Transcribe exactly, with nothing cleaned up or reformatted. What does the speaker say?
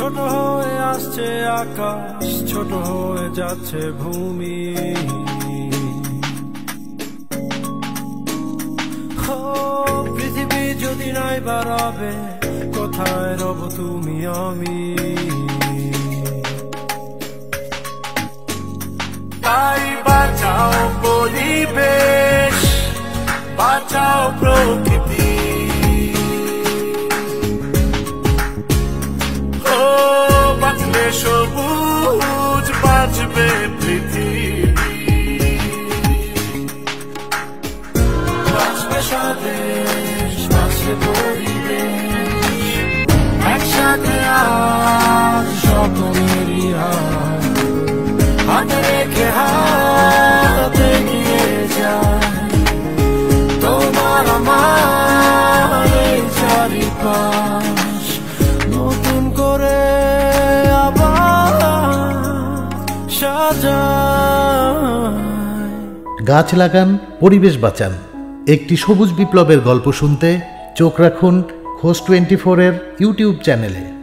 ছোট হয়ে আসছে আকাশ, ছোট হয়ে যাচ্ছে ভূমি। ও পৃথিবী যদি নাই বাড়াবে, কোথায় রব তুমি আমি? তাই বাঁচাও পরিবেশ, বাঁচাও প্রকৃতি। ও বাঁচলে সবুজ, বাঁচবে পৃথিবী, বাঁচবে স্বদেশ, বাঁচবে পরিবেশ। একসাথে আজ সকলেরই হাত, হাতে রেখে হাত এগিয়ে যায়। তোমার আমার এই চারিপাশ নতুন করে আবার সাজায়। গাছ লাগান, পরিবেশ বাঁচান। একটি সবুজ বিপ্লবের গল্প শুনতে চোখ রাখুন খোঁজ টোয়েন্টি ফোর এর ইউটিউব চ্যানেলে।